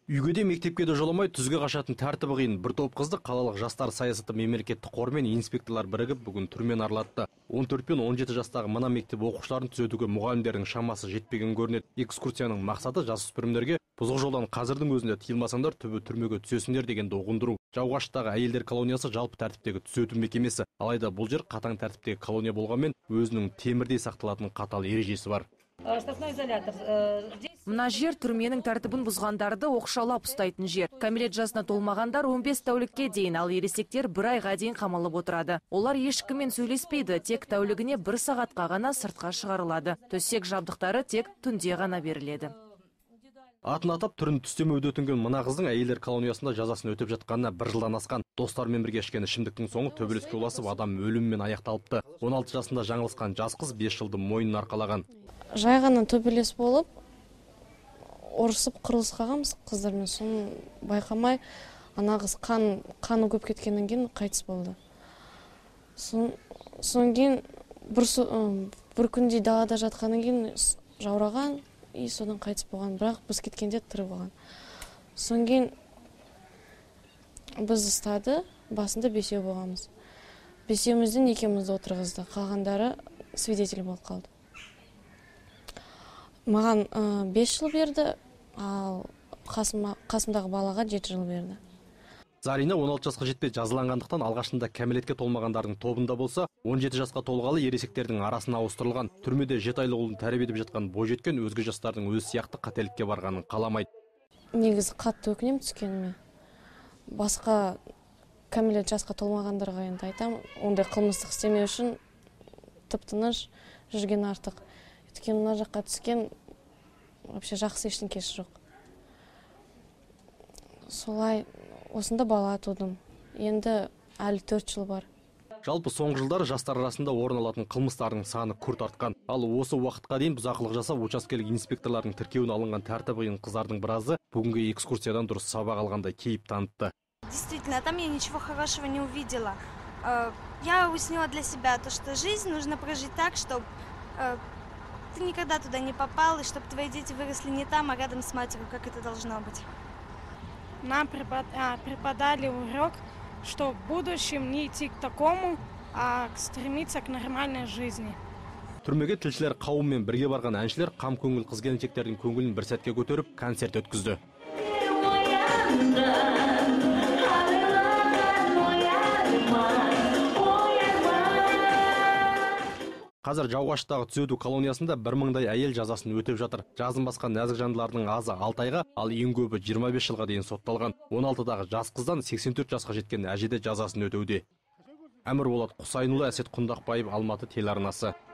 Үйге де мектепке де жоламай түзге қашатын тәртібі қиын бір топ қызды қалалық жастар саясаты мемлекеттік қор мен инспекторлар бірігіп бүгін түрмен аралатты. 14 пен 17 жастағы мына мектеп оқушыларын түзетуге мұғалімдердің шамасы жетпеген көрінеді. Экскурсияның мақсаты жасөспірімдерге бұзық жолдан қазірдің өзінде тыйылмасаңдар түбі түрмеге түсесіңдер дегенді ұғындыру. Жауғаштағы әйелдер колониясы жалпы тәртіптегі түзету мекемесі. Алайда бұл жер қатаң тәртіптегі колония болғанмен өзінің темірдей сақталатын қатал ережесі бар. Мына жер түрменің тәртібін бұзғандарды оқшаулап ұстайтын жер. Кәмелет жасына толмағандар 15 тәулікке дейін, ал ересектер 1 айға дейін қамалып отырады. Олар ешкіммен сөйлеспейді, тек тәулігіне 1 сағатқа ғана сыртқа шығарылады. Төсек жабдықтары тек түнде ғана беріледі. Атын атап түрін түстемеуді өтінген мына қыздың әйелдер колониясында жазасын өтеп жатқанына 1 жылдан асқан. Достарымен бірге ішкен ішімдіктің соңы төбелеске ұласып адам өліммен аяқталыпты. 16 жасында жаңылысқан жас қыз 5 жылды мойнын арқалаған. Жай ғана төбелес болып, ұрысып қырылыс қағамыз қыздармен, соны байқамай, ана қыз қаны көп кеткеннен кейін қайтыс болды. Содан кейін бір күнде далада жатқаннан кейін жаураған, содан қайтыс болған, бірақ біз кеткенде тірі болған. Содан кейін біз ұстады, басында 5 болғанбыз. 5-мізден 2-мізді отырғызды, қалғандары свидетель болып қалды. Маған 5 жыл берді, ал қасымдағы балаға 7 жыл берді. Зарина 16 жасқа жетпей жазаланғандықтан алғашында кәмелетке толмағандардың тобында болса, 17 жасқа толғалы ересектердің арасына ауыстырылған. Түрмеде 7 айлық ұлын тәрбие етіп жатқан бойжеткен өзге жастардың өз сияқты қателікке барғанын қаламайды. Негізі қатты өкінем түскеніме. Басқа кәмелет жасқа толмағандарға енді айтам, ондай қылмыстық істемеу үшін тып-тыныш жүрген артық. Өйткені мына жаққа түскен вообще жақсы ештеңкесі жоқ. Солай осында бала тудым. Енді әлі 4 жыл бар. Жалпы соңғы жылдары жастар арасында орын алатын қылмыстардың саны күрт артқан. Ал осы уақытқа дейін бұзақылық жасап учаскелік инспекторлардың тіркеуіне алынған тәртібі қиын қыздардың біразы бүгінгі экскурсиядан дұрыс сабақ алғандай кейіп танытты. Действительно, там я ничего хорошего не увидела. Я уяснила для себя то, что жизнь нужно прожить так, чтобы ты никогда туда не попал, и чтобы твои дети выросли не там, а рядом с матерью, как это должно быть. Нам преподали урок, что в будущем не идти к такому, а стремиться к нормальной жизни. Түрмеге тілшілер қауыммен бірге барған әншілер қам көңіл қыз-келіншектердің көңілін бір сәтке көтеріп концерт өткізді. Қазір Жауғаштағы түзету колониясында 1000-дай әйел жазасын өтеп жатыр. Жазын басқан нәзік жандылардың азы 6 айға, ал ең көбі 25 жылға дейін сотталған. 16-дағы жас қыздан 84 жасқа жеткен әжеде жазасын өтеуде. Әмір Болат Құсайынұлы, Әсет Құндақбаев, Алматы телеарнасы.